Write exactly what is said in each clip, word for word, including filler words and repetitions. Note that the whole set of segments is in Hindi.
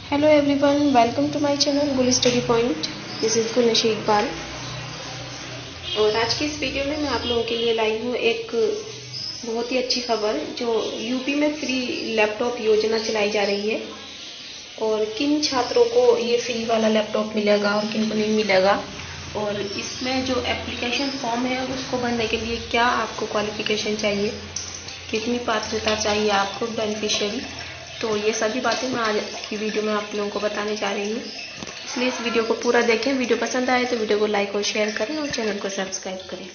Hello everyone, welcome to my channel Gul study point. This is Gulnashi Iqbal. और आज की इस वीडियो में मैं आप लोगों के लिए लाई हूँ एक बहुत ही अच्छी खबर, जो यूपी में फ्री लैपटॉप योजना चलाई जा रही है और किन छात्रों को ये फ्री वाला लैपटॉप मिलेगा और किन को नहीं मिलेगा। और इसमें जो एप्लीकेशन फॉर्म है उसको भरने के लिए क्या आपको क्वालिफिकेशन चाहिए, कितनी पात्रता चाहिए आपको बेनिफिशियरी, तो ये सभी बातें मैं आज की वीडियो में आप लोगों को बताने जा रही हूँ। इसलिए इस वीडियो को पूरा देखें। वीडियो पसंद आए तो वीडियो को लाइक और शेयर करें और चैनल को सब्सक्राइब करें।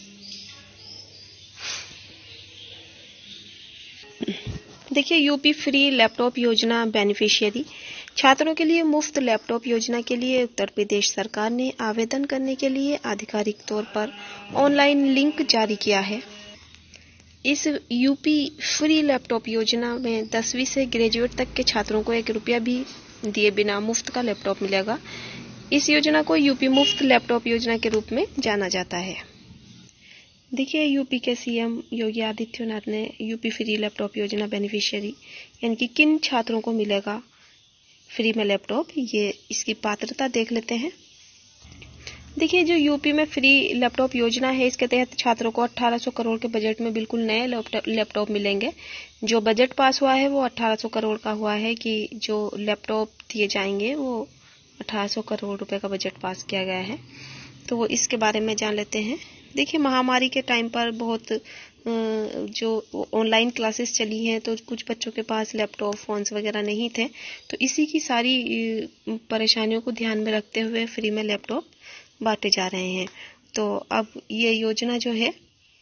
देखिए, यूपी फ्री लैपटॉप योजना बेनिफिशियरी छात्रों के लिए मुफ्त लैपटॉप योजना के लिए उत्तर प्रदेश सरकार ने आवेदन करने के लिए आधिकारिक तौर पर ऑनलाइन लिंक जारी किया है। इस यूपी फ्री लैपटॉप योजना में दसवीं से ग्रेजुएट तक के छात्रों को एक रुपया भी दिए बिना मुफ्त का लैपटॉप मिलेगा। इस योजना को यूपी मुफ्त लैपटॉप योजना के रूप में जाना जाता है। देखिए, यूपी के सीएम योगी आदित्यनाथ ने यूपी फ्री लैपटॉप योजना बेनिफिशियरी यानी कि किन छात्रों को मिलेगा फ्री में लैपटॉप, ये इसकी पात्रता देख लेते हैं। देखिए, जो यूपी में फ्री लैपटॉप योजना है, इसके तहत छात्रों को अठारह सौ करोड़ के बजट में बिल्कुल नए लैपटॉप मिलेंगे। जो बजट पास हुआ है वो अठारह सौ करोड़ का हुआ है कि जो लैपटॉप दिए जाएंगे वो अठारह सौ करोड़ रुपए का बजट पास किया गया है। तो वो इसके बारे में जान लेते हैं। देखिए, महामारी के टाइम पर बहुत जो ऑनलाइन क्लासेस चली हैं तो कुछ बच्चों के पास लैपटॉप फोन्स वगैरह नहीं थे, तो इसी की सारी परेशानियों को ध्यान में रखते हुए फ्री में लैपटॉप बांटे जा रहे हैं। तो अब ये योजना जो है,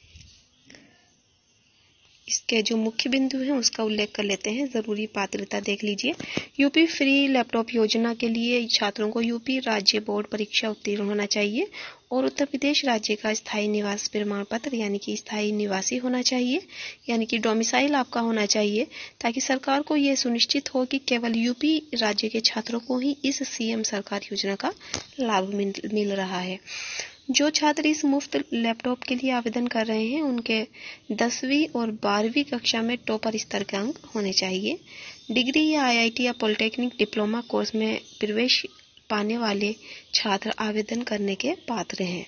इसके जो मुख्य बिंदु हैं उसका उल्लेख कर लेते हैं। जरूरी पात्रता देख लीजिए। यूपी फ्री लैपटॉप योजना के लिए छात्रों को यूपी राज्य बोर्ड परीक्षा उत्तीर्ण होना चाहिए और उत्तर प्रदेश राज्य का स्थायी निवास प्रमाण पत्र यानी कि स्थायी निवासी होना चाहिए, यानी कि डोमिसाइल आपका होना चाहिए, ताकि सरकार को यह सुनिश्चित हो कि केवल यूपी राज्य के छात्रों को ही इस सीएम सरकार योजना का लाभ मिल, मिल रहा है। जो छात्र इस मुफ्त लैपटॉप के लिए आवेदन कर रहे हैं उनके दसवीं और बारहवीं कक्षा में टॉपर स्तर के अंक होने चाहिए। डिग्री या आईआईटी या पॉलिटेक्निक डिप्लोमा कोर्स में प्रवेश पाने वाले छात्र आवेदन करने के पात्र हैं।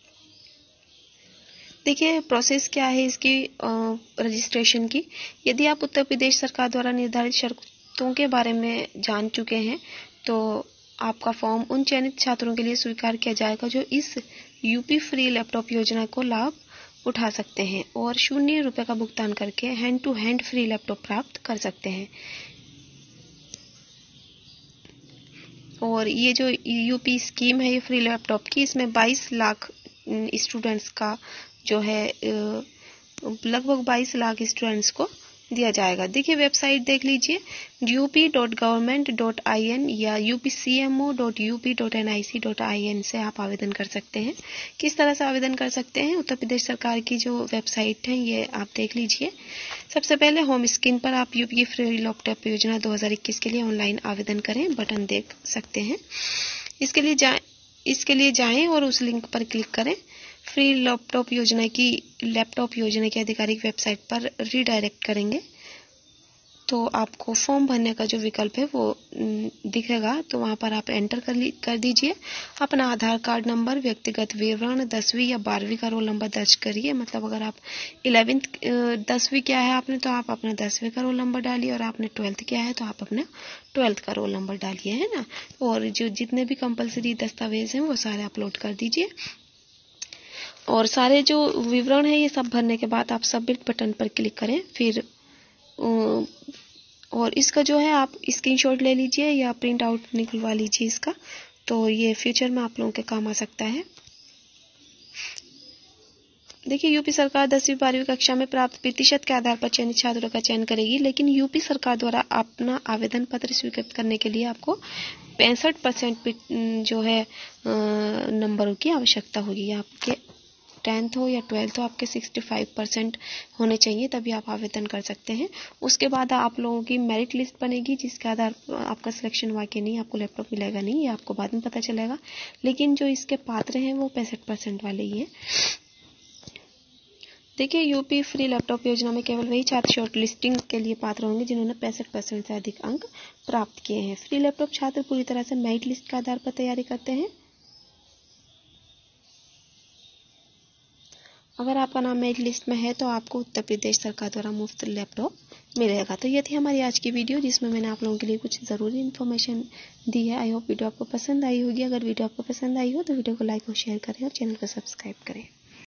देखिए, प्रोसेस क्या है इसकी रजिस्ट्रेशन की। यदि आप उत्तर प्रदेश सरकार द्वारा निर्धारित शर्तों के बारे में जान चुके हैं तो आपका फॉर्म उन चयनित छात्रों के लिए स्वीकार किया जाएगा जो इस यूपी फ्री लैपटॉप योजना को लाभ उठा सकते हैं और शून्य रुपए का भुगतान करके hand to hand free laptop प्राप्त कर सकते हैं। और ये जो यूपी स्कीम है ये फ्री लैपटॉप की, इसमें बाईस लाख स्टूडेंट्स का जो है लगभग बाईस लाख स्टूडेंट्स को दिया जाएगा। देखिए, वेबसाइट देख लीजिए UP dot government dot I N या UP C M O dot UP dot N I C dot I N से आप आवेदन कर सकते हैं। किस तरह से आवेदन कर सकते हैं, उत्तर प्रदेश सरकार की जो वेबसाइट है ये आप देख लीजिए। सबसे पहले होम स्क्रीन पर आप यूपी फ्री लैपटॉप योजना दो हज़ार इक्कीस के लिए ऑनलाइन आवेदन करें बटन देख सकते हैं। इसके लिए जाए इसके लिए जाएं और उस लिंक पर क्लिक करें। फ्री लैपटॉप योजना की लैपटॉप योजना की आधिकारिक वेबसाइट पर रीडायरेक्ट करेंगे तो आपको फॉर्म भरने का जो विकल्प है वो दिखेगा। तो वहां पर आप एंटर कर ली कर दीजिए अपना आधार कार्ड नंबर, व्यक्तिगत विवरण, दसवीं या बारहवीं का रोल नंबर दर्ज करिए। मतलब अगर आप इलेवेंथ दसवीं किया है आपने तो आप अपना दसवीं का रोल नंबर डालिए, और आपने ट्वेल्थ किया है तो आप अपना ट्वेल्थ का रोल नंबर डालिए, है ना। और जो जितने भी कंपलसरी दस्तावेज हैं वो सारे अपलोड कर दीजिए। और सारे जो विवरण है ये सब भरने के बाद आप सबमिट बटन पर क्लिक करें। फिर और इसका जो है आप स्क्रीनशॉट ले लीजिए या प्रिंट आउट निकलवा लीजिए इसका, तो ये फ्यूचर में आप लोगों के काम आ सकता है। देखिए, यूपी सरकार दसवीं बारहवीं कक्षा में प्राप्त प्रतिशत के आधार पर चयनित छात्रों का चयन करेगी, लेकिन यूपी सरकार द्वारा अपना आवेदन पत्र स्वीकृत करने के लिए आपको पैंसठ परसेंट जो है नंबरों की आवश्यकता होगी। आपके टेंथ हो या ट्वेल्थ हो, आपके पैंसठ परसेंट होने चाहिए, तभी आप आवेदन कर सकते हैं। उसके बाद आप लोगों की मेरिट लिस्ट बनेगी जिसके आधार पर आपका सिलेक्शन हुआ कि नहीं, आपको लैपटॉप मिलेगा नहीं, ये आपको बाद में पता चलेगा। लेकिन जो इसके पात्र हैं वो पैंसठ परसेंट वाले ही हैं। देखिए, यूपी फ्री लैपटॉप योजना में केवल वही छात्र शॉर्ट लिस्टिंग के लिए पात्र होंगे जिन्होंने पैंसठ परसेंट से अधिक अंक प्राप्त किए हैं। फ्री लैपटॉप छात्र पूरी तरह से मेरिट लिस्ट के आधार पर तैयारी करते हैं। अगर आपका नाम मेरिट लिस्ट में है तो आपको उत्तर प्रदेश सरकार द्वारा मुफ्त लैपटॉप मिलेगा। तो ये थी हमारी आज की वीडियो, जिसमें मैंने आप लोगों के लिए कुछ ज़रूरी इन्फॉर्मेशन दी है। आई होप वीडियो आपको पसंद आई होगी। अगर वीडियो आपको पसंद आई हो तो वीडियो को लाइक और शेयर करें और चैनल को सब्सक्राइब करें।